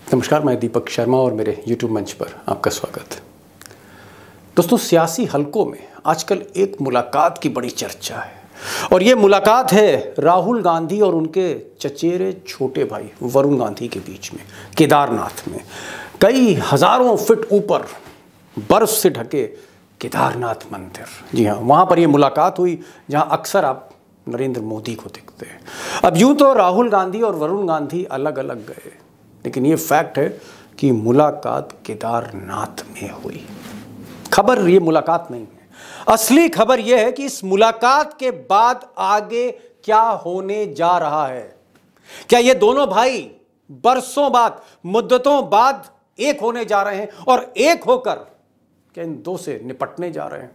नमस्कार, मैं दीपक शर्मा और मेरे YouTube मंच पर आपका स्वागत है। दोस्तों, सियासी हलकों में आजकल एक मुलाकात की बड़ी चर्चा है और ये मुलाकात है राहुल गांधी और उनके चचेरे छोटे भाई वरुण गांधी के बीच में केदारनाथ में। कई हजारों फीट ऊपर बर्फ से ढके केदारनाथ मंदिर, जी हाँ, वहाँ पर ये मुलाकात हुई जहाँ अक्सर आप नरेंद्र मोदी को देखते हैं। अब यूँ तो राहुल गांधी और वरुण गांधी अलग अलग गए, लेकिन ये फैक्ट है कि मुलाकात केदारनाथ में हुई। खबर ये मुलाकात नहीं है, असली खबर यह है कि इस मुलाकात के बाद आगे क्या होने जा रहा है। क्या ये दोनों भाई बरसों बाद, मुद्दतों बाद एक होने जा रहे हैं और एक होकर क्या इन दो से निपटने जा रहे हैं?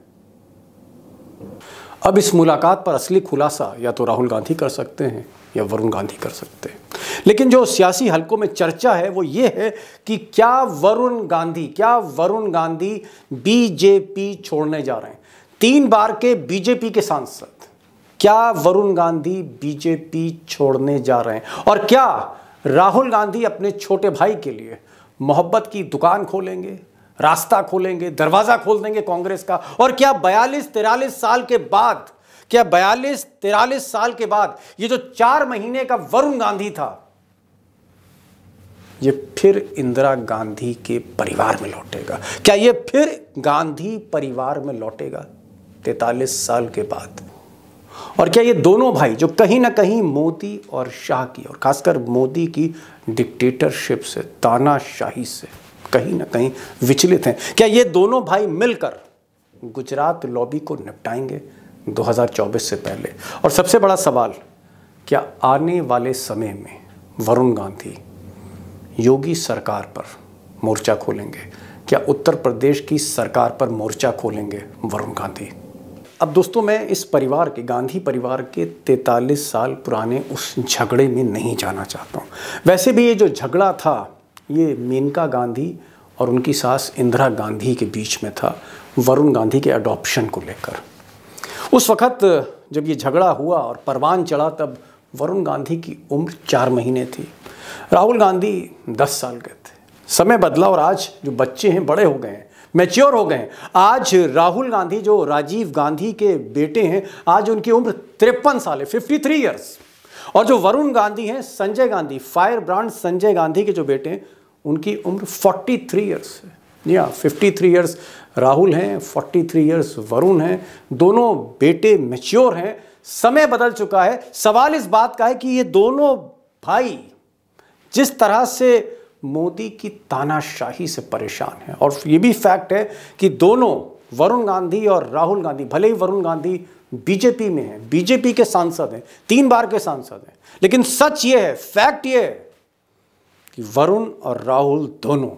अब इस मुलाकात पर असली खुलासा या तो राहुल गांधी कर सकते हैं या वरुण गांधी कर सकते हैं, लेकिन जो सियासी हलकों में चर्चा है वो ये है कि क्या वरुण गांधी बीजेपी छोड़ने जा रहे हैं? 3 बार के बीजेपी के सांसद, क्या वरुण गांधी बीजेपी छोड़ने जा रहे हैं? और क्या राहुल गांधी अपने छोटे भाई के लिए मोहब्बत की दुकान खोलेंगे, रास्ता खोलेंगे, दरवाजा खोल देंगे कांग्रेस का? और क्या 42-43 साल के बाद ये जो 4 महीने का वरुण गांधी था, ये फिर इंदिरा गांधी के परिवार में लौटेगा? क्या ये फिर गांधी परिवार में लौटेगा 43 साल के बाद? और क्या ये दोनों भाई जो कहीं ना कहीं मोदी और शाह की, और खासकर मोदी की डिक्टेटरशिप से, तानाशाही से कहीं ना कहीं विचलित हैं, क्या ये दोनों भाई मिलकर गुजरात लॉबी को निपटाएंगे 2024 से पहले? और सबसे बड़ा सवाल, क्या आने वाले समय में वरुण गांधी योगी सरकार पर मोर्चा खोलेंगे? क्या उत्तर प्रदेश की सरकार पर मोर्चा खोलेंगे वरुण गांधी? अब दोस्तों, मैं इस परिवार के, गांधी परिवार के 43 साल पुराने उस झगड़े में नहीं जाना चाहता हूँ। वैसे भी ये जो झगड़ा था, ये मेनका गांधी और उनकी सास इंदिरा गांधी के बीच में था, वरुण गांधी के अडॉप्शन को लेकर। उस वक्त जब ये झगड़ा हुआ और परवान चढ़ा, तब वरुण गांधी की उम्र 4 महीने थी, राहुल गांधी 10 साल के थे। समय बदला और आज जो बच्चे हैं बड़े हो गए हैं, मैच्योर हो गए हैं। आज राहुल गांधी जो राजीव गांधी के बेटे हैं, आज उनकी उम्र 53 साल है, 53 ईयर्स। और जो वरुण गांधी हैं, संजय गांधी, फायर ब्रांड संजय गांधी के जो बेटे हैं, उनकी उम्र 43 ईयर्स है। जी हाँ, 53 ईयर्स राहुल हैं, 43 ईयर्स वरुण हैं। दोनों बेटे मैच्योर हैं, समय बदल चुका है। सवाल इस बात का है कि ये दोनों भाई जिस तरह से मोदी की तानाशाही से परेशान हैं, और ये भी फैक्ट है कि दोनों, वरुण गांधी और राहुल गांधी, भले ही वरुण गांधी बीजेपी में हैं, बीजेपी के सांसद हैं, 3 बार के सांसद हैं, लेकिन सच ये है, फैक्ट ये है कि वरुण और राहुल दोनों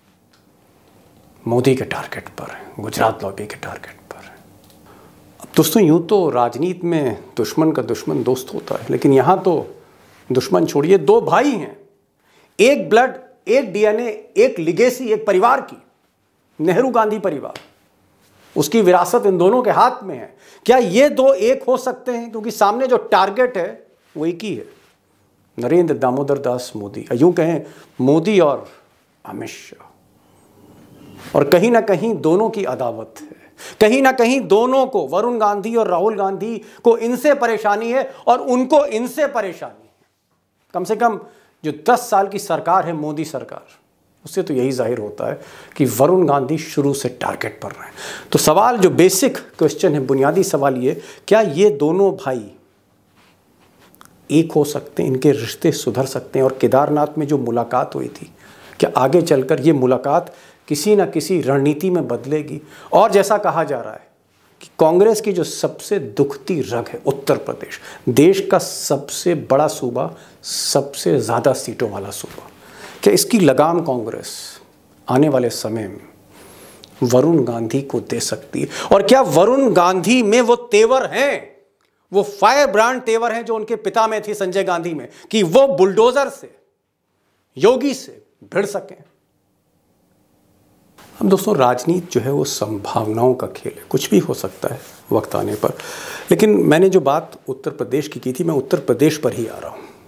मोदी के टारगेट पर हैं, गुजरात लॉबी के टारगेट पर हैं। अब दोस्तों, यूं तो राजनीति में दुश्मन का दुश्मन दोस्त होता है, लेकिन यहां तो दुश्मन छोड़िए, 2 भाई हैं, एक ब्लड, एक डीएनए, एक लिगेसी, एक परिवार की, नेहरू गांधी परिवार, उसकी विरासत इन दोनों के हाथ में है। क्या ये 2 एक हो सकते हैं? क्योंकि सामने जो टारगेट है वो एक ही है, नरेंद्र दामोदर दास मोदी, यूं कहें मोदी और अमित शाह। और कहीं ना कहीं दोनों की अदावत है, कहीं ना कहीं दोनों को, वरुण गांधी और राहुल गांधी को इनसे परेशानी है और उनको इनसे परेशानी है। कम से कम जो 10 साल की सरकार है, मोदी सरकार, उससे तो यही जाहिर होता है कि वरुण गांधी शुरू से टारगेट पर रहे हैं। तो सवाल, जो बेसिक क्वेश्चन है, बुनियादी सवाल ये, क्या ये दोनों भाई एक हो सकते हैं? इनके रिश्ते सुधर सकते हैं? और केदारनाथ में जो मुलाकात हुई थी, क्या आगे चलकर ये मुलाकात किसी न किसी रणनीति में बदलेगी? और जैसा कहा जा रहा है कि कांग्रेस की जो सबसे दुखती रग है उत्तर प्रदेश, देश का सबसे बड़ा सूबा, सबसे ज़्यादा सीटों वाला सूबा, क्या इसकी लगाम कांग्रेस आने वाले समय में वरुण गांधी को दे सकती है? और क्या वरुण गांधी में वो तेवर हैं, वो फायर ब्रांड तेवर हैं जो उनके पिता में थी, संजय गांधी में, कि वो बुलडोजर से, योगी से भिड़ सकें? अब दोस्तों, राजनीति जो है वो संभावनाओं का खेल है, कुछ भी हो सकता है वक्त आने पर। लेकिन मैंने जो बात उत्तर प्रदेश की थी, मैं उत्तर प्रदेश पर ही आ रहा हूँ।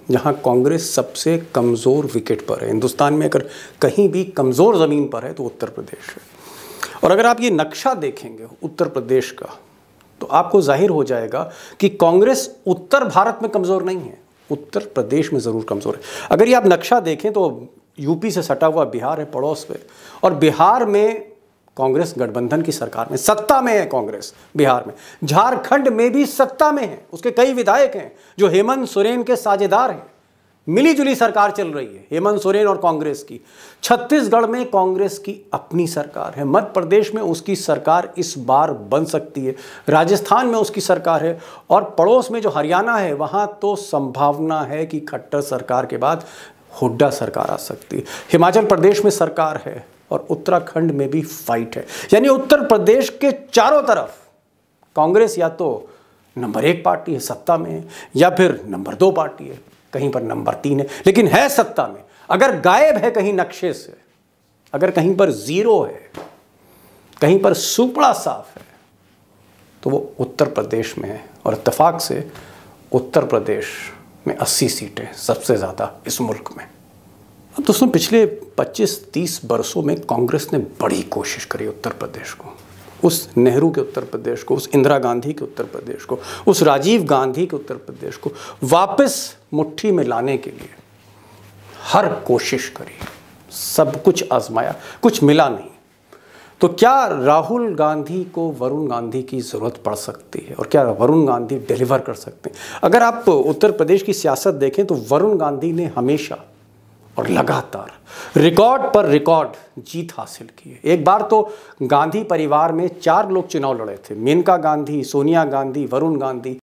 जहां कांग्रेस सबसे कमज़ोर विकेट पर है। हिंदुस्तान में अगर कहीं भी कमज़ोर ज़मीन पर है तो उत्तर प्रदेश है। और अगर आप ये नक्शा देखेंगे उत्तर प्रदेश का, तो आपको जाहिर हो जाएगा कि कांग्रेस उत्तर भारत में कमज़ोर नहीं है, उत्तर प्रदेश में ज़रूर कमज़ोर है। अगर ये आप नक्शा देखें तो यूपी से सटा हुआ बिहार है पड़ोस में, और बिहार में कांग्रेस गठबंधन की सरकार में सत्ता में है कांग्रेस बिहार में। झारखंड में भी सत्ता में है, उसके कई विधायक हैं जो हेमंत सोरेन के साझेदार हैं। मिली जुली सरकार चल रही है हेमंत सोरेन और कांग्रेस की। छत्तीसगढ़ में कांग्रेस की अपनी सरकार है, मध्य प्रदेश में उसकी सरकार इस बार बन सकती है, राजस्थान में उसकी सरकार है, और पड़ोस में जो हरियाणा है वहाँ तो संभावना है कि खट्टर सरकार के बाद हुड्डा सरकार आ सकती है। हिमाचल प्रदेश में सरकार है और उत्तराखंड में भी फाइट है। यानी उत्तर प्रदेश के चारों तरफ कांग्रेस या तो नंबर 1 पार्टी है, सत्ता में है, या फिर नंबर 2 पार्टी है, कहीं पर नंबर 3 है, लेकिन है सत्ता में। अगर गायब है कहीं नक्शे से, अगर कहीं पर जीरो है, कहीं पर सुपड़ा साफ है, तो वो उत्तर प्रदेश में है। और इत्तेफाक से उत्तर प्रदेश में 80 सीटें सबसे ज़्यादा इस मुल्क में। अब दोस्तों, पिछले 25-30 वर्षों में कांग्रेस ने बड़ी कोशिश करी उत्तर प्रदेश को, उस नेहरू के उत्तर प्रदेश को, उस इंदिरा गांधी के उत्तर प्रदेश को, उस राजीव गांधी के उत्तर प्रदेश को वापस मुट्ठी में लाने के लिए हर कोशिश करी, सब कुछ आजमाया, कुछ मिला नहीं। तो क्या राहुल गांधी को वरुण गांधी की ज़रूरत पड़ सकती है, और क्या वरुण गांधी डिलीवर कर सकते हैं? अगर आप उत्तर प्रदेश की सियासत देखें तो वरुण गांधी ने हमेशा और लगातार रिकॉर्ड पर रिकॉर्ड जीत हासिल की है। एक बार तो गांधी परिवार में 4 लोग चुनाव लड़े थे, मेनका गांधी, सोनिया गांधी, वरुण गांधी।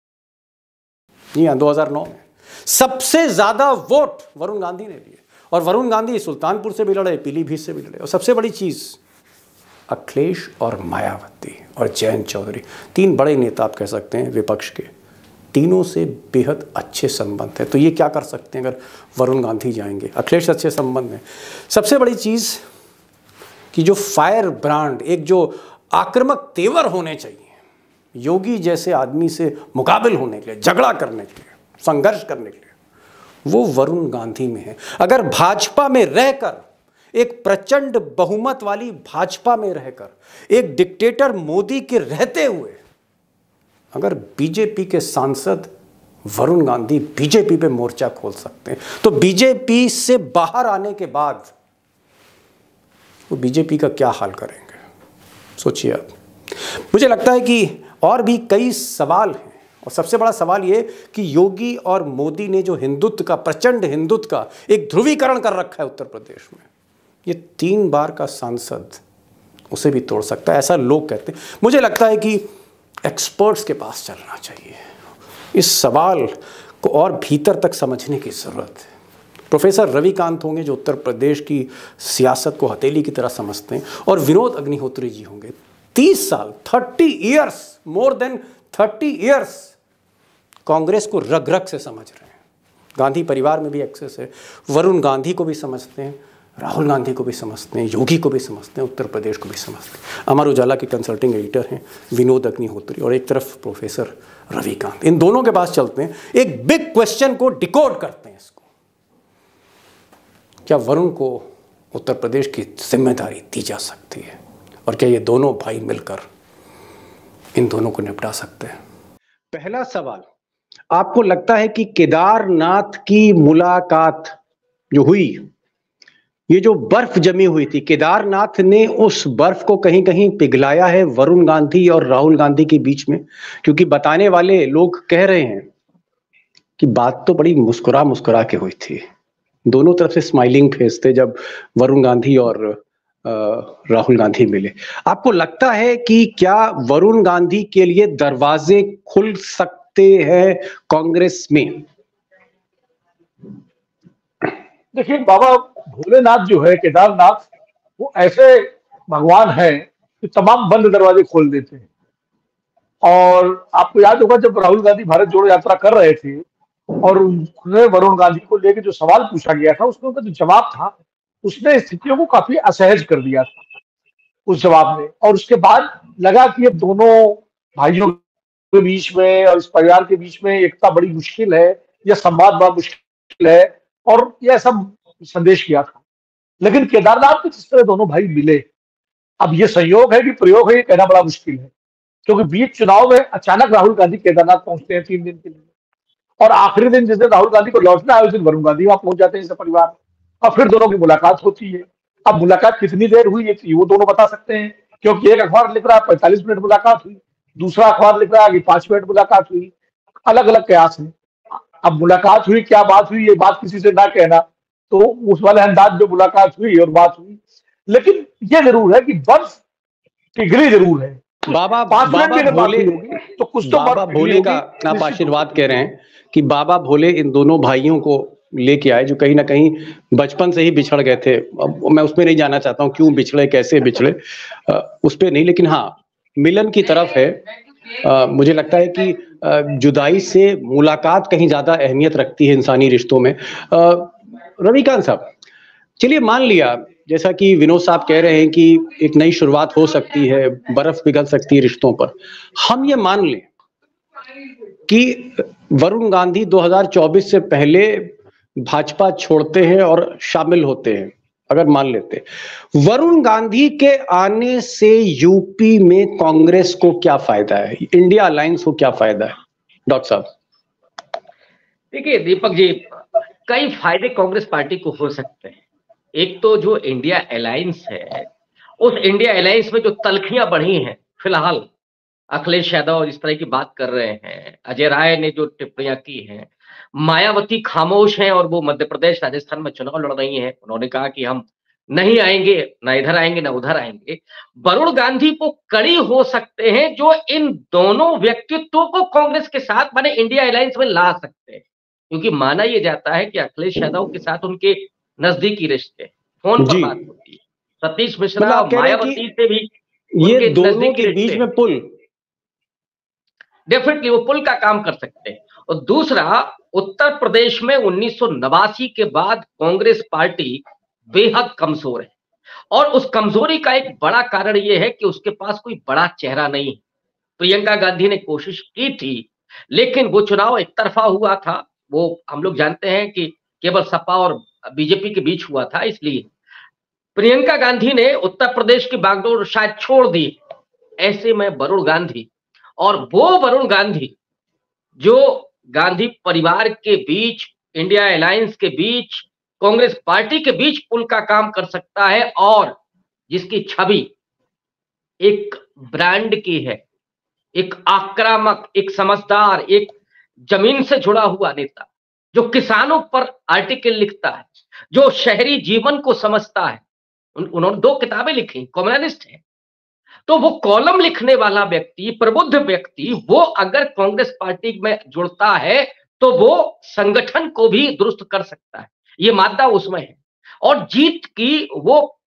जी हाँ, 2009 में सबसे ज़्यादा वोट वरुण गांधी ने लिए, और वरुण गांधी सुल्तानपुर से भी लड़े, पीलीभीत से भी लड़े, और सबसे बड़ी चीज़ अखिलेश और मायावती और जयंत चौधरी, 3 बड़े नेता आप कह सकते हैं विपक्ष के, तीनों से बेहद अच्छे संबंध है। तो ये क्या कर सकते हैं अगर वरुण गांधी जाएंगे? अखिलेश अच्छे संबंध हैं। सबसे बड़ी चीज़ कि जो फायर ब्रांड, एक जो आक्रामक तेवर होने चाहिए योगी जैसे आदमी से मुकाबिल होने के लिए, झगड़ा करने के लिए, संघर्ष करने के लिए, वो वरुण गांधी में है। अगर भाजपा में रहकर, एक प्रचंड बहुमत वाली भाजपा में रहकर, एक डिक्टेटर मोदी के रहते हुए अगर बीजेपी के सांसद वरुण गांधी बीजेपी पे मोर्चा खोल सकते हैं, तो बीजेपी से बाहर आने के बाद वो बीजेपी का क्या हाल करेंगे, सोचिए आप। मुझे लगता है कि और भी कई सवाल हैं, और सबसे बड़ा सवाल ये कि योगी और मोदी ने जो हिंदुत्व का, प्रचंड हिंदुत्व का एक ध्रुवीकरण कर रखा है उत्तर प्रदेश में, ये 3 बार का सांसद उसे भी तोड़ सकता है, ऐसा लोग कहते हैं। मुझे लगता है कि एक्सपर्ट्स के पास चलना चाहिए, इस सवाल को और भीतर तक समझने की ज़रूरत है। प्रोफेसर रविकांत होंगे जो उत्तर प्रदेश की सियासत को हथेली की तरह समझते हैं, और विनोद अग्निहोत्री जी होंगे 30 साल, 30 years, more than 30 years Congress को रग रग से समझ रहे हैं। गांधी परिवार में भी एक्सेस है, वरुण गांधी को भी समझते हैं, राहुल गांधी को भी समझते हैं, योगी को भी समझते हैं, उत्तर प्रदेश को भी समझते हैं। अमर उजाला के कंसल्टिंग एडिटर हैं विनोद अग्निहोत्री, और एक तरफ प्रोफेसर रविकांत। इन दोनों के पास चलते हैं, एक बिग क्वेश्चन को डिकोड करते हैं इसको। क्या वरुण को उत्तर प्रदेश की जिम्मेदारी दी जा सकती है, और क्या ये दोनों भाई मिलकर इन दोनों को निपटा सकते हैं? पहला सवाल, आपको लगता है कि केदारनाथ की मुलाकात जो हुई, ये जो बर्फ जमी हुई थी, केदारनाथ ने उस बर्फ को कहीं कहीं पिघलाया है वरुण गांधी और राहुल गांधी के बीच में? क्योंकि बताने वाले लोग कह रहे हैं कि बात तो बड़ी मुस्कुरा मुस्कुरा के हुई थी, दोनों तरफ से स्माइलिंग फेस थे जब वरुण गांधी और राहुल गांधी मिले। आपको लगता है कि क्या वरुण गांधी के लिए दरवाजे खुल सकते हैं कांग्रेस में? देखिए बाबा भोलेनाथ जो है, केदारनाथ, वो ऐसे भगवान हैं कि तमाम बंद दरवाजे खोल देते हैं। और आपको याद होगा जब राहुल गांधी भारत जोड़ो यात्रा कर रहे थे और उन्हें वरुण गांधी को लेकर जो सवाल पूछा गया था, उसमें उनका जो जवाब था, उसने स्थितियों को काफी असहज कर दिया था उस जवाब में। और उसके बाद लगा कि अब दोनों भाइयों के बीच में और इस परिवार के बीच में एकता बड़ी मुश्किल है, या संवाद बड़ा मुश्किल है, और ये ऐसा संदेश किया था। लेकिन केदारनाथ में जिस तरह दोनों भाई मिले, अब ये संयोग है कि प्रयोग है, ये कहना बड़ा मुश्किल है, क्योंकि बीच चुनाव में अचानक राहुल गांधी केदारनाथ पहुंचते हैं 3 दिन के लिए, और आखिरी दिन जिस दिन राहुल गांधी को लौटना है उस दिन वरुण गांधी वहां पहुंच जाते हैं परिवार, और फिर दोनों की मुलाकात होती है। अब मुलाकात कितनी देर हुई है वो दोनों बता सकते हैं, क्योंकि एक अखबार लिख रहा है 45 मिनट मुलाकात हुई, दूसरा अखबार लिख रहा है कि 5 मिनट मुलाकात हुई। अलग अलग कयास है। अब मुलाकात हुई, क्या बात हुई, ये बात किसी से ना कहना, तो उस वाले अंदाज में मुलाकात हुई और बात हुई। लेकिन ये जरूर है कि बर्फ पिघली जरूर है। बाबा 5 मिनट बाबा की बात भोले, होगी तो कुछ तो बाबा बर्फ भोले का आप आशीर्वाद कह रहे हैं कि बाबा भोले इन दोनों भाइयों को लेके आए जो कहीं ना कहीं बचपन से ही बिछड़ गए थे। अब मैं उसमें नहीं जाना चाहता हूँ क्यों बिछड़े, कैसे बिछड़े, उस पर नहीं, लेकिन हाँ मिलन की तरफ है। मुझे लगता है कि जुदाई से मुलाकात कहीं ज्यादा अहमियत रखती है इंसानी रिश्तों में। रविकांत साहब, चलिए मान लिया जैसा कि विनोद साहब कह रहे हैं कि एक नई शुरुआत हो सकती है, बर्फ पिघल सकती है रिश्तों पर, हम ये मान लें कि वरुण गांधी 2024 से पहले भाजपा छोड़ते हैं और शामिल होते हैं, अगर मान लेते, वरुण गांधी के आने से यूपी में कांग्रेस को क्या फायदा है, इंडिया अलायंस को क्या फायदा है? डॉक्टर साहब देखिए दीपक जी, कई फायदे कांग्रेस पार्टी को हो सकते हैं। एक तो जो इंडिया अलायंस है, उस इंडिया अलायंस में जो तलखियां बढ़ी हैं, फिलहाल अखिलेश यादव इस तरह की बात कर रहे हैं, अजय राय ने जो टिप्पणियां की हैं, मायावती खामोश हैं और वो मध्य प्रदेश राजस्थान में चुनाव लड़ रही हैं। उन्होंने कहा कि हम नहीं आएंगे, ना इधर आएंगे ना उधर आएंगे। वरुण गांधी को कड़ी हो सकते हैं जो इन दोनों व्यक्तित्वों को कांग्रेस के साथ माने इंडिया अलायंस में ला सकते हैं, क्योंकि माना यह जाता है कि अखिलेश यादव के साथ उनके नजदीकी रिश्ते, फोन पर बात होती है, सतीश मिश्रा और मायावती से भी ये दोनों के बीच में पुल, डेफिनेटली वो पुल का काम कर सकते हैं। और दूसरा, उत्तर प्रदेश में 1989 के बाद कांग्रेस पार्टी बेहद कमजोर है, और उस कमजोरी का एक बड़ा कारण यह है कि उसके पास कोई बड़ा चेहरा नहीं है। प्रियंका गांधी ने कोशिश की थी, लेकिन वो चुनाव एक तरफा हुआ था। वो हम लोग जानते हैं कि केवल सपा और बीजेपी के बीच हुआ था, इसलिए प्रियंका गांधी ने उत्तर प्रदेश की बागडोर शायद छोड़ दी। ऐसे में वरुण गांधी, और वो वरुण गांधी जो गांधी परिवार के बीच, इंडिया अलायंस के बीच, कांग्रेस पार्टी के बीच पुल का काम कर सकता है, और जिसकी छवि एक ब्रांड की है, एक आक्रामक, एक समझदार, एक जमीन से जुड़ा हुआ नेता, जो किसानों पर आर्टिकल लिखता है, जो शहरी जीवन को समझता है। उन्होंने 2 किताबें लिखी, कम्युनिस्ट है, तो वो कॉलम लिखने वाला व्यक्ति, प्रबुद्ध व्यक्ति, वो अगर कांग्रेस पार्टी में जुड़ता है तो वो संगठन को भी दुरुस्त कर सकता है, ये मादा उसमें है। और जीत की वो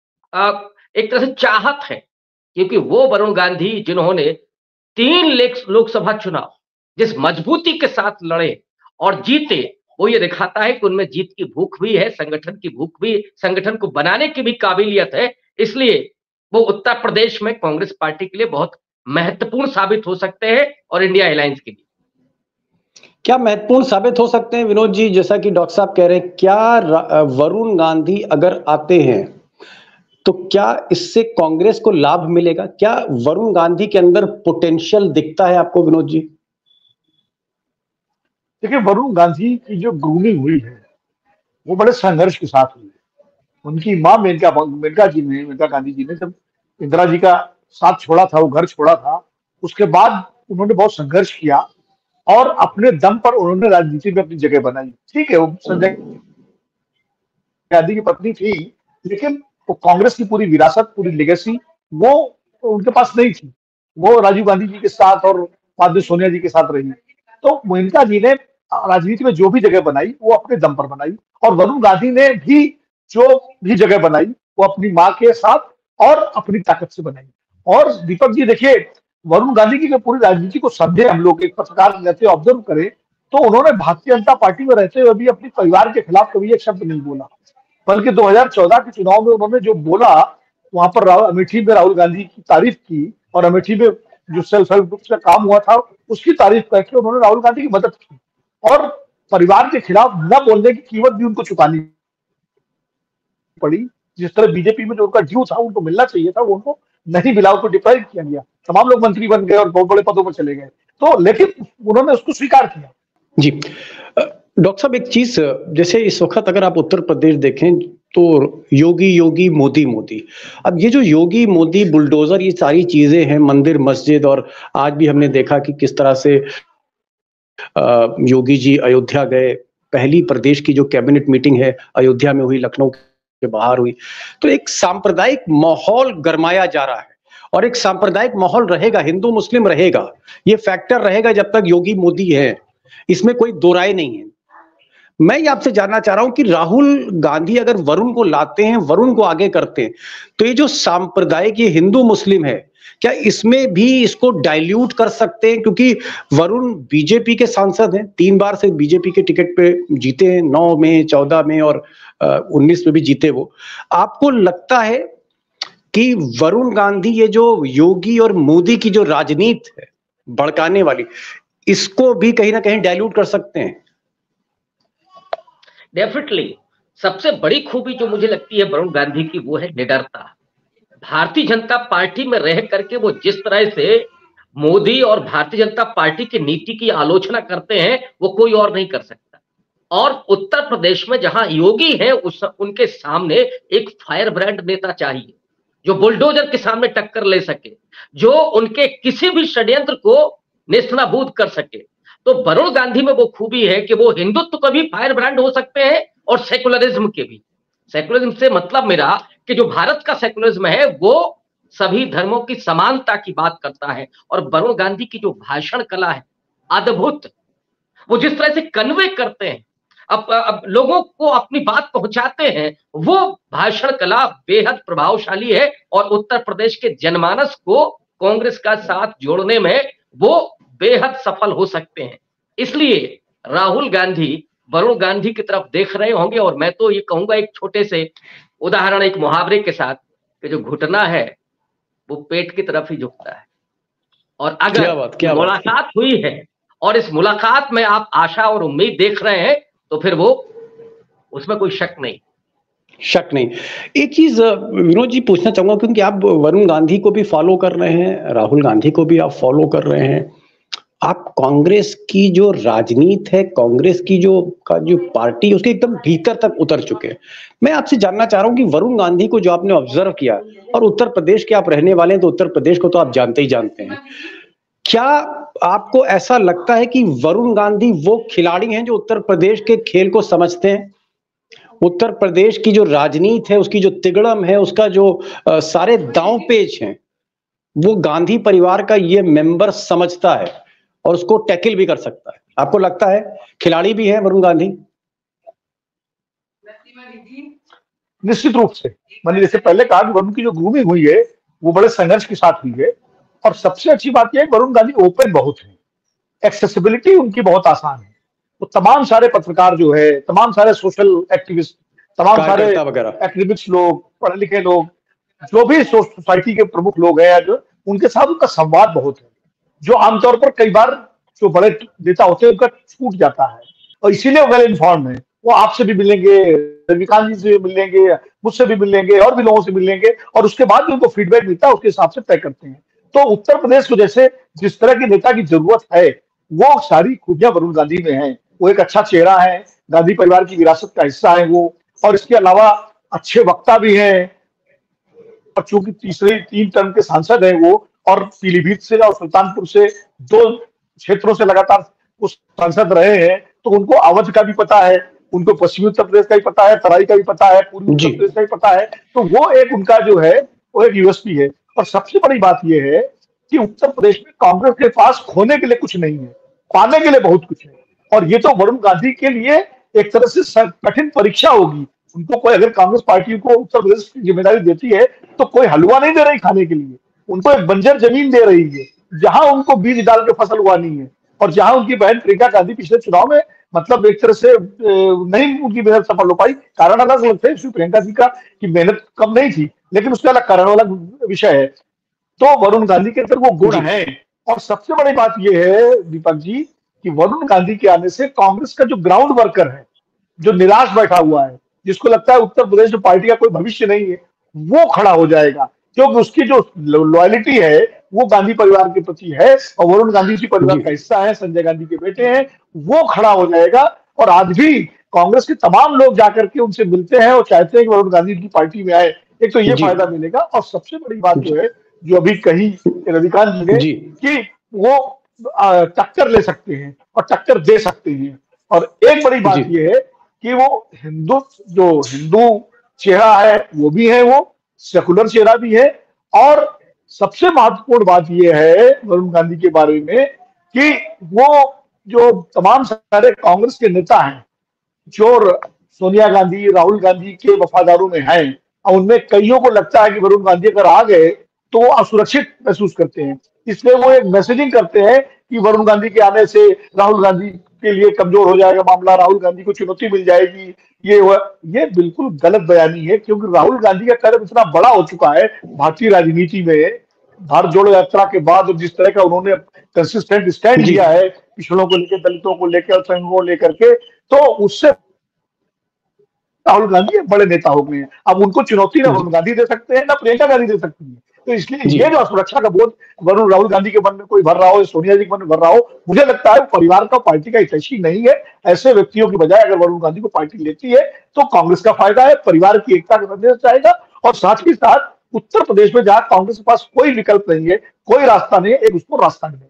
एक तरह से चाहत है, क्योंकि वो वरुण गांधी जिन्होंने 3 लोकसभा चुनाव जिस मजबूती के साथ लड़े और जीते, वो ये दिखाता है कि उनमें जीत की भूख भी है, संगठन की भूख भी, संगठन को बनाने की भी काबिलियत है। इसलिए वो उत्तर प्रदेश में कांग्रेस पार्टी के लिए बहुत महत्वपूर्ण साबित हो सकते हैं, और इंडिया अलायंस के लिए। क्या महत्वपूर्ण साबित हो सकते हैं विनोद जी? जैसा कि डॉक्टर साहब कह रहे हैं, क्या वरुण गांधी अगर आते हैं तो क्या इससे कांग्रेस को लाभ मिलेगा? क्या वरुण गांधी के अंदर पोटेंशियल दिखता है आपको विनोद जी? देखिए, वरुण गांधी की जो ग्रूमिंग हुई है वो बड़े संघर्ष के साथ हुई है। उनकी माँ मेनका गांधी जी ने जब इंदिरा जी का साथ छोड़ा था, वो घर छोड़ा था, उसके बाद उन्होंने बहुत संघर्ष किया और अपने दम पर उन्होंने राजनीति में अपनी जगह बनाई। ठीक है, वो संजय गांधी की पत्नी थी, लेकिन वो कांग्रेस की पूरी विरासत, पूरी लेगेसी वो उनके पास नहीं थी। वो राजीव गांधी जी के साथ और बाद में सोनिया जी के साथ रही। तो मेनका जी ने राजनीति में जो भी जगह बनाई वो अपने दम पर बनाई, और वरुण गांधी ने भी जो भी जगह बनाई वो अपनी माँ के साथ और अपनी ताकत से बनाई। और दीपक जी देखिए, वरुण गांधी की पूरी राजनीति को समझे हम लोग, एक पत्रकार रहते ऑब्जर्व करें, तो उन्होंने भारतीय जनता पार्टी में रहते हुए भी अपने परिवार के खिलाफ कभी एक शब्द नहीं बोला, बल्कि 2014 के चुनाव में उन्होंने जो बोला, वहां पर अमेठी में राहुल गांधी की तारीफ की, और अमेठी में जो सेल्फ हेल्प ग्रुप का काम हुआ था उसकी तारीफ करके उन्होंने राहुल गांधी की मदद की। और परिवार के खिलाफ न बोलने की कीमत भी उनको चुकानी पड़ी। जिस तरह बीजेपी में जो उनका ड्यू था, उनको मिलना चाहिए था, वो उनको नहीं मिला, उनको डिप्राइव किया गया। तमाम लोग मंत्री बन गए और बहुत बड़े पदों पर चले गए, तो लेकिन उन्होंने उसको स्वीकार किया। जी डॉक्टर साहब, एक चीज, जैसे इस वक्त अगर आप उत्तर प्रदेश देखें तो योगी योगी मोदी मोदी, अब ये जो योगी मोदी बुलडोजर, ये सारी चीजें हैं, मंदिर मस्जिद, और आज भी हमने देखा कि किस तरह से योगी जी अयोध्या गए। पहली प्रदेश की जो कैबिनेट मीटिंग है अयोध्या में हुई, लखनऊ के बाहर हुई। तो एक सांप्रदायिक माहौल गरमाया जा रहा है, और एक सांप्रदायिक माहौल रहेगा, हिंदू मुस्लिम रहेगा, ये फैक्टर रहेगा जब तक योगी मोदी है, इसमें कोई दो राय नहीं है। मैं ये आपसे जानना चाह रहा हूं कि राहुल गांधी अगर वरुण को लाते हैं, वरुण को आगे करते हैं, तो ये जो सांप्रदायिक ये हिंदू मुस्लिम है, क्या इसमें भी इसको डाइल्यूट कर सकते हैं? क्योंकि वरुण बीजेपी के सांसद हैं, 3 बार से बीजेपी के टिकट पे जीते हैं, 9 में, 14 में और 19 में भी जीते वो। आपको लगता है कि वरुण गांधी ये जो योगी और मोदी की जो राजनीति है भड़काने वाली, इसको भी कहीं ना कहीं डाइल्यूट कर सकते हैं? डेफिनेटली। सबसे बड़ी खूबी जो मुझे लगती है वरुण गांधी की, वो है निडरता। भारतीय जनता पार्टी में रह करके वो जिस तरह से मोदी और भारतीय जनता पार्टी की नीति की आलोचना करते हैं, वो कोई और नहीं कर सकता। और उत्तर प्रदेश में जहां योगी है, उनके सामने एक फायर ब्रांड नेता चाहिए, जो बुलडोजर के सामने टक्कर ले सके, जो उनके किसी भी षड्यंत्र को नेस्तनाबूद कर सके। तो वरुण गांधी में वो खूबी है कि वो हिंदुत्व का भी फायर ब्रांड हो सकते हैं और सेकुलरिज्म के भी। सेकुलरिज्म से मतलब मेरा कि जो भारत का सेकुलरिज्म है, वो सभी धर्मों की समानता की बात करता है। और वरुण गांधी की जो भाषण कला है अद्भुत, वो जिस तरह से कन्वे करते हैं, अब लोगों को अपनी बात पहुंचाते हैं, वो भाषण कला बेहद प्रभावशाली है। और उत्तर प्रदेश के जनमानस को कांग्रेस का साथ जोड़ने में वो बेहद सफल हो सकते हैं। इसलिए राहुल गांधी वरुण गांधी की तरफ देख रहे होंगे। और मैं तो ये कहूंगा एक छोटे से उदाहरण, एक मुहावरे के साथ, कि जो घुटना है वो पेट की तरफ ही झुकता है। और अगर मुलाकात हुई है और इस मुलाकात में आप आशा और उम्मीद देख रहे हैं, तो फिर वो, उसमें कोई शक नहीं। एक चीज विनोद जी पूछना चाहूंगा, क्योंकि आप वरुण गांधी को भी फॉलो कर रहे हैं, राहुल गांधी को भी आप फॉलो कर रहे हैं, आप कांग्रेस की जो राजनीति है, कांग्रेस की जो पार्टी, उसके एकदम भीतर तक उतर चुके हैं। मैं आपसे जानना चाह रहा हूं कि वरुण गांधी को जो आपने ऑब्जर्व किया, और उत्तर प्रदेश के आप रहने वाले हैं, तो उत्तर प्रदेश को तो आप जानते ही जानते हैं, क्या आपको ऐसा लगता है कि वरुण गांधी वो खिलाड़ी हैं जो उत्तर प्रदेश के खेल को समझते हैं? उत्तर प्रदेश की जो राजनीति है, उसकी जो तिगड़म है, उसका जो सारे दांव पेच हैं, वो गांधी परिवार का ये मेंबर समझता है और उसको टैकल भी कर सकता है? आपको लगता है खिलाड़ी भी है वरुण गांधी? निश्चित रूप से। मैंने जैसे पहले कहा कि वरुण की जो ग्रूमिंग हुई है वो बड़े संघर्ष के साथ हुई है। और सबसे अच्छी बात यह है वरुण गांधी ओपन बहुत है, एक्सेसिबिलिटी उनकी बहुत आसान है। तो तमाम सारे पत्रकार जो है, तमाम सारे सोशल एक्टिविस्ट, तमाम सारे एक्टिविस्ट लोग, पढ़े लिखे लोग, जो भी सोसाइटी के प्रमुख लोग हैं, जो उनके साथ उनका संवाद बहुत है, जो आमतौर पर कई बार जो बड़े नेता होते हैं उनका छूट जाता है। और इसीलिए वो वेल इन्फॉर्म्ड है। वो आपसे भी मिलेंगे, रविकांत जी से भी मिलेंगे, मुझसे भी मिलेंगे, और भी लोगों से मिलेंगे, और उसके बाद भी उनको फीडबैक मिलता है, उसके हिसाब से तय करते हैं। तो उत्तर प्रदेश को जैसे जिस तरह के नेता की जरूरत है, वो सारी खूबियां वरुण गांधी में हैं। वो एक अच्छा चेहरा है, गांधी परिवार की विरासत का हिस्सा है वो, और इसके अलावा अच्छे वक्ता भी हैं। और चूंकि 3 टर्म के सांसद हैं वो, और पीलीभीत से और सुल्तानपुर से 2 क्षेत्रों से लगातार उस सांसद रहे हैं, तो उनको अवध का भी पता है, उनको पश्चिमी उत्तर प्रदेश का भी पता है, तराई का भी पता है, पूर्वी उत्तर प्रदेश का भी पता है। तो वो एक उनका जो है वो एक यूएसपी है। और सबसे बड़ी बात यह है कि उत्तर प्रदेश में कांग्रेस के पास खोने के लिए कुछ नहीं है, पाने के लिए बहुत कुछ है। और ये तो वरुण गांधी के लिए एक तरह से कठिन परीक्षा होगी। उनको कोई, अगर कांग्रेस पार्टी को उत्तर प्रदेश की जिम्मेदारी देती है, तो कोई हलवा नहीं दे रही खाने के लिए, उनको एक बंजर जमीन दे रही है जहां उनको बीज डाल के फसल उगानी है। और जहां उनकी बहन प्रियंका गांधी पिछले चुनाव में मतलब एक तरह से नहीं उनकी मेहनत सफल हो पाई, कारण अलग अलग थे, प्रियंका जी का की मेहनत कम नहीं थी, लेकिन उसका अलग कारण, अलग विषय है। तो वरुण गांधी के अंदर वो गुण है। और सबसे बड़ी बात यह है दीपक जी कि वरुण गांधी के आने से कांग्रेस का जो ग्राउंड वर्कर है, जो निराश बैठा हुआ है, जिसको लगता है उत्तर प्रदेश में पार्टी का कोई भविष्य नहीं है, वो खड़ा हो जाएगा, क्योंकि उसकी जो लॉयलिटी है वो गांधी परिवार के प्रति है और वरुण गांधी जी परिवार का हिस्सा है, संजय गांधी के बेटे हैं, वो खड़ा हो जाएगा। और आज भी कांग्रेस के तमाम लोग जाकर के उनसे मिलते हैं और चाहते हैं कि वरुण गांधी की पार्टी में आए। एक तो ये फायदा मिलेगा, और सबसे बड़ी बात जो है, जो अभी कही रविकांत जी ने, कि वो टक्कर ले सकते हैं और टक्कर दे सकते हैं। और एक बड़ी बात यह है कि वो हिंदू चेहरा है वो भी है, वो सेकुलर चेहरा भी है। और सबसे महत्वपूर्ण बात यह है वरुण गांधी के बारे में कि वो जो तमाम सारे कांग्रेस के नेता हैं जो सोनिया गांधी, राहुल गांधी के वफादारों में हैं, और उनमें कईयों को लगता है कि वरुण गांधी अगर आ गए तो वो असुरक्षित महसूस करते हैं, इसलिए वो एक मैसेजिंग करते हैं कि वरुण गांधी के आने से राहुल गांधी के लिए कमजोर हो जाएगा मामला, राहुल गांधी को चुनौती मिल जाएगी। ये बिल्कुल गलत बयानी है, क्योंकि राहुल गांधी का कदम इतना बड़ा हो चुका है भारतीय राजनीति में। भारत जोड़ो यात्रा के बाद जिस तरह का उन्होंने कंसिस्टेंट स्टैंड लिया है पिछड़ों को लेकर, दलितों को लेकर, अल्पसंख्यकों को लेकर के, तो उससे राहुल गांधी बड़े नेता हो गए हैं। अब उनको चुनौती ना वरुण गांधी दे सकते हैं ना प्रियंका गांधी दे सकती है। तो इसलिए ये जो सुरक्षा का बोध राहुल गांधी के मन में कोई भर रहा हो, सोनिया जी के मन में भर रहा हो, मुझे लगता है परिवार का, पार्टी का हितैषी नहीं है। ऐसे व्यक्तियों की बजाय अगर वरुण गांधी को पार्टी लेती है तो कांग्रेस का फायदा है, परिवार की एकता का संदेश जाएगा, और साथ ही साथ उत्तर प्रदेश में जहां कांग्रेस के पास कोई विकल्प नहीं है, कोई रास्ता नहीं है, एक उसको रास्ता मिलेगा।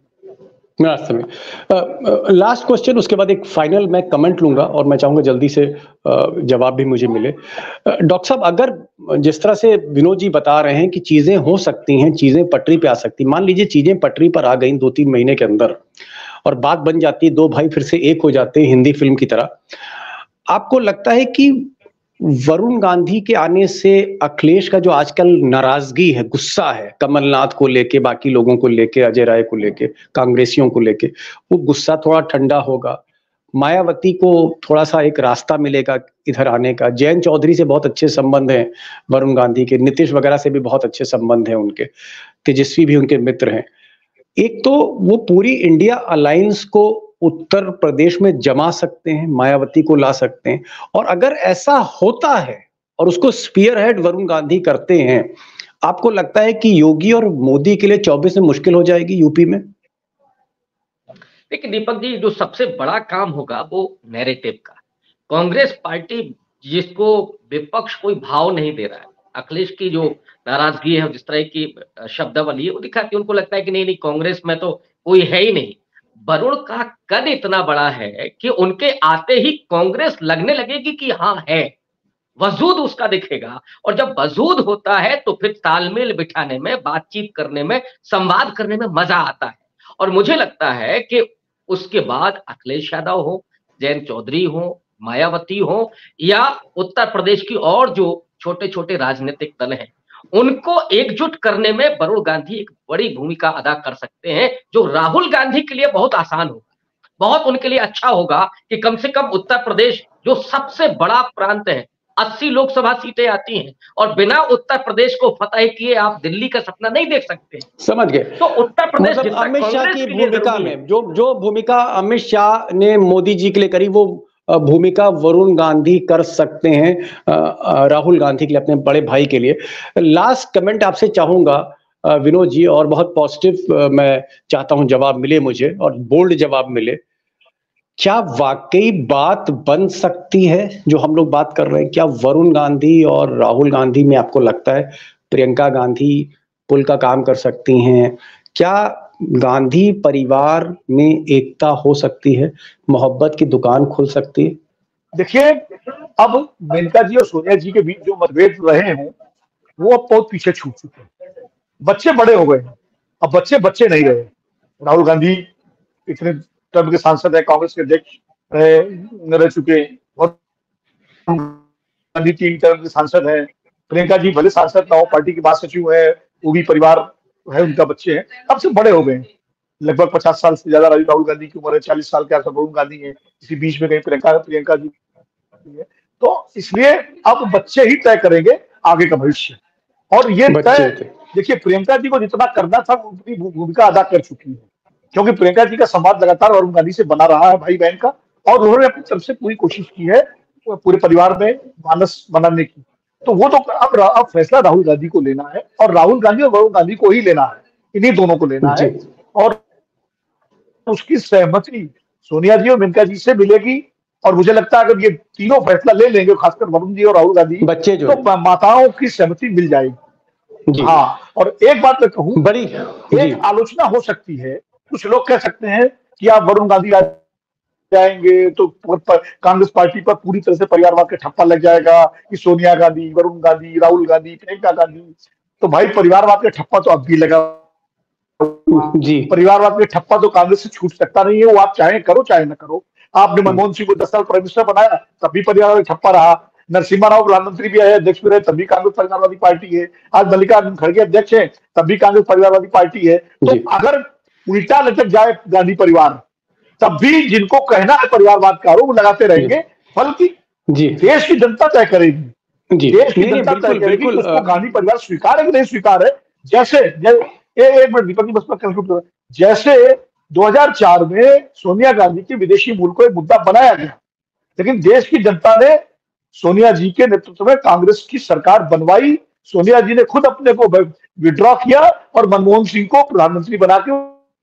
लास्ट क्वेश्चन, उसके बाद एक फाइनल मैं कमेंट लूंगा और मैं चाहूंगा जल्दी से जवाब भी मुझे मिले। डॉक्टर साहब, अगर जिस तरह से विनोद जी बता रहे हैं कि चीजें हो सकती हैं, चीजें पटरी पे आ सकती, मान लीजिए चीजें पटरी पर आ गई 2-3 महीने के अंदर और बात बन जाती है, दो भाई फिर से एक हो जाते हैं हिंदी फिल्म की तरह, आपको लगता है कि वरुण गांधी के आने से अखिलेश का जो आजकल नाराजगी है, गुस्सा है कमलनाथ को लेके, बाकी लोगों को लेके, अजय राय को लेके, कांग्रेसियों को लेके, वो गुस्सा थोड़ा ठंडा होगा, मायावती को थोड़ा सा एक रास्ता मिलेगा इधर आने का, जयंत चौधरी से बहुत अच्छे संबंध हैं वरुण गांधी के, नीतीश वगैरह से भी बहुत अच्छे संबंध हैं उनके, तेजस्वी भी उनके मित्र हैं, एक तो वो पूरी इंडिया अलायंस को उत्तर प्रदेश में जमा सकते हैं, मायावती को ला सकते हैं, और अगर ऐसा होता है और उसको स्पीयर हेड वरुण गांधी करते हैं, आपको लगता है कि योगी और मोदी के लिए 24 में मुश्किल हो जाएगी यूपी में? देखिए दीपक जी, जो सबसे बड़ा काम होगा वो नैरेटिव का। कांग्रेस पार्टी जिसको विपक्ष कोई भाव नहीं दे रहा है, अखिलेश की जो नाराजगी है, जिस तरह की शब्दावली है वो दिखाती है, उनको लगता है कि नहीं कांग्रेस में तो कोई है ही नहीं। वरुण का कद इतना बड़ा है कि उनके आते ही कांग्रेस लगने लगेगी कि हाँ है, वजूद उसका दिखेगा, और जब वजूद होता है तो फिर तालमेल बिठाने में, बातचीत करने में, संवाद करने में मजा आता है। और मुझे लगता है कि उसके बाद अखिलेश यादव हो, जयंत चौधरी हो, मायावती हो, या उत्तर प्रदेश की और जो छोटे छोटे राजनीतिक दल हैं, उनको एकजुट करने में वरुण गांधी एक बड़ी भूमिका अदा कर सकते हैं, जो राहुल गांधी के लिए बहुत आसान होगा, बहुत उनके लिए अच्छा होगा कि कम से कम उत्तर प्रदेश जो सबसे बड़ा प्रांत है, 80 लोकसभा सीटें आती हैं, और बिना उत्तर प्रदेश को फतह किए आप दिल्ली का सपना नहीं देख सकते। समझ गए। तो उत्तर प्रदेश मतलब अमित शाह की भूमिका में जो भूमिका अमित शाह ने मोदी जी के लिए करी, वो भूमिका वरुण गांधी कर सकते हैं राहुल गांधी के लिए, अपने बड़े भाई के लिए। लास्ट कमेंट आपसे चाहूंगा विनोद जी, और बहुत पॉजिटिव मैं चाहता हूं जवाब मिले मुझे, और बोल्ड जवाब मिले। क्या वाकई बात बन सकती है जो हम लोग बात कर रहे हैं? क्या वरुण गांधी और राहुल गांधी में आपको लगता है प्रियंका गांधी पुल का काम कर सकती हैं? क्या गांधी परिवार में एकता हो सकती है, मोहब्बत की दुकान खुल सकती है? देखिए, अब मेनका जी और सोनिया जी के बीच जो मतभेद रहे हैं वो अब बहुत पीछे छूट चुके हैं। बच्चे बड़े हो गए हैं, अब बच्चे बच्चे नहीं रहे। राहुल गांधी इतने टर्म के सांसद है, कांग्रेस के अध्यक्ष रह चुके, और गांधी 3 टर्म के सांसद है। प्रियंका जी भले सांसद ना हो, पार्टी की महासचिव है, वो भी परिवार है, उनका बच्चे हैं, अब से बड़े हो गए हैं। लगभग 50 साल से ज्यादा राहुल गांधी की उम्र है, 40 साल के आसपास वरुण गांधी है, इसी बीच में कहीं प्रियंका जी है। तो इसलिए अब बच्चे ही तय करेंगे आगे का भविष्य। और ये तय, देखिए प्रियंका जी को जितना करना था वो अपनी भूमिका अदा कर चुकी है। क्योंकि प्रियंका जी का संवाद लगातार वरुण गांधी से बना रहा है भाई बहन का, और उन्होंने अपनी तरफ से पूरी कोशिश की है पूरे परिवार में मानस बनाने की। तो वो तो अब फैसला राहुल गांधी को लेना है, और राहुल गांधी और वरुण गांधी को ही लेना है, इन्हीं दोनों को लेना है। और उसकी सहमति सोनिया जी और मेनका जी से मिलेगी, और मुझे लगता है अगर ये तीनों फैसला ले लेंगे, खासकर वरुण जी और राहुल गांधी, बच्चे जो तो माताओं की सहमति मिल जाएगी। हाँ, और एक बात मैं कहूं, बड़ी एक आलोचना हो सकती है, कुछ लोग कह सकते हैं कि आप वरुण गांधी आ जाएंगे तो कांग्रेस पार्टी पर पूरी तरह से परिवारवाद का ठप्पा लग जाएगा कि सोनिया गांधी, वरुण गांधी, राहुल गांधी, प्रियंका गांधी। तो भाई परिवारवाद का ठप्पा तो अब भी लगा जी। परिवारवाद का ठप्पा तो कांग्रेस से छूट सकता नहीं है, वो आप चाहे करो चाहे न करो। आपने मनमोहन सिंह को 10 साल प्राइम मिनिस्टर बनाया, तब भी परिवारवाद का ठप्पा रहा। नरसिम्हा राव प्रधानमंत्री भी आए, अध्यक्ष भी रहे, तब भी कांग्रेस परिवारवादी पार्टी है। आज मल्लिकार्जुन खड़गे अध्यक्ष है, तब भी कांग्रेस परिवारवादी पार्टी है। तो अगर उल्टा लटक जाए गांधी परिवार, तब भी जिनको कहना है परिवारवाद का आरोप लगाते रहेंगे। फल की देश की जनता तय करेगी, देश की जनता तय करेगी कि उसको गांधी परिवार स्वीकार है कि नहीं स्वीकार है। जैसे एक मिनट दीपक जी, बस मैं कंक्लूड करूं। जैसे 2004 में सोनिया गांधी के विदेशी मूल को एक मुद्दा बनाया गया, लेकिन देश की जनता ने सोनिया जी के नेतृत्व में कांग्रेस की सरकार बनवाई। सोनिया जी ने खुद अपने को विड्रॉ किया और मनमोहन सिंह को प्रधानमंत्री बना के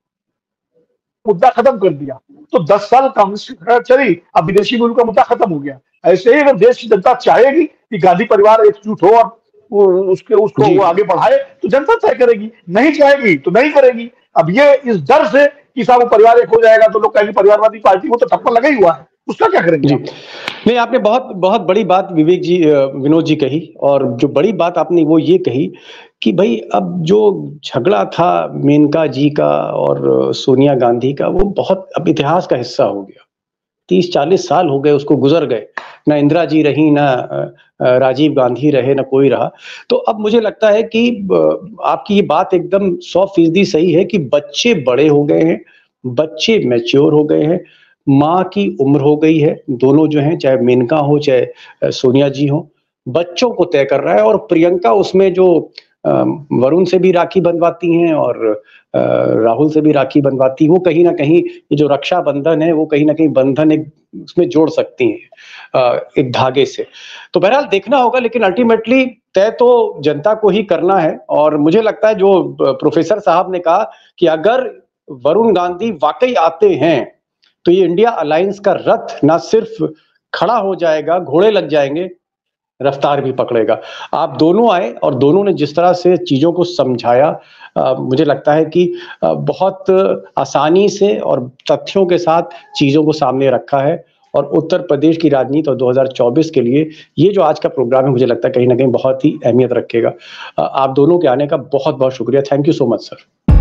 मुद्दा खत्म कर दिया। तो 10 साल कांग्रेस की सरकार चली, अब विदेशी मूल का मुद्दा खत्म हो गया। ऐसे ही अगर देश की जनता चाहेगी कि गांधी परिवार एकजुट हो और उसको वो आगे बढ़ाए, तो जनता तय करेगी। नहीं चाहेगी तो नहीं करेगी। अब ये इस डर से कि साहब परिवार एक हो जाएगा तो लोग कहेंगे परिवारवादी पार्टी को तो ठप्पा लगा ही हुआ है, उसका क्या करेंगे? नहीं, आपने बहुत बहुत बड़ी बात विनोद जी कही, और जो बड़ी बात आपने वो ये कही कि भाई अब जो झगड़ा था मेनका जी का और सोनिया गांधी का, वो बहुत अब इतिहास का हिस्सा हो गया। 30-40 साल हो गए उसको, गुजर गए। ना इंदिरा जी रही, ना राजीव गांधी रहे, ना कोई रहा। तो अब मुझे लगता है कि आपकी ये बात एकदम 100% सही है कि बच्चे बड़े हो गए हैं, बच्चे मैच्योर हो गए हैं, माँ की उम्र हो गई है। दोनों जो हैं, चाहे मेनका हो चाहे सोनिया जी हो, बच्चों को तय कर रहा है। और प्रियंका उसमें जो वरुण से भी राखी बंधवाती हैं और राहुल से भी राखी बंधवाती, वो कहीं ना कहीं ये जो रक्षाबंधन है वो कहीं ना कहीं बंधन एक उसमें जोड़ सकती हैं एक धागे से। तो बहरहाल देखना होगा, लेकिन अल्टीमेटली तय तो जनता को ही करना है। और मुझे लगता है जो प्रोफेसर साहब ने कहा कि अगर वरुण गांधी वाकई आते हैं तो ये इंडिया अलायंस का रथ ना सिर्फ खड़ा हो जाएगा, घोड़े लग जाएंगे, रफ्तार भी पकड़ेगा। आप दोनों आए और दोनों ने जिस तरह से चीजों को समझाया, मुझे लगता है कि बहुत आसानी से और तथ्यों के साथ चीजों को सामने रखा है। और उत्तर प्रदेश की राजनीति और 2024 के लिए ये जो आज का प्रोग्राम है, मुझे लगता है कहीं ना कहीं बहुत ही अहमियत रखेगा। आप दोनों के आने का बहुत बहुत शुक्रिया। Thank you so much sir.